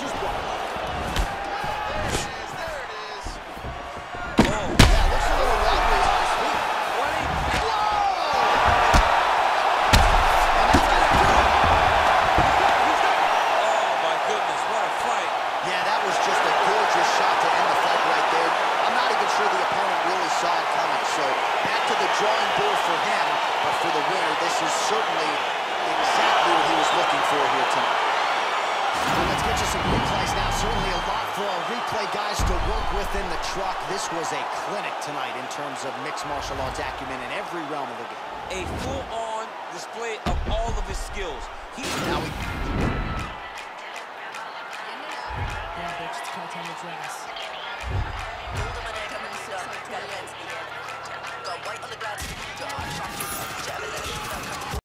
his way. Drawing board for him, but for the winner, this is certainly exactly what he was looking for here tonight. Well, let's get you some replays now. Certainly a lot for our replay guys to work with in the truck. This was a clinic tonight in terms of mixed martial arts acumen in every realm of the game. A full-on display of all of his skills. Now we... Yeah, bitch, it's called time to dress. White on the ground,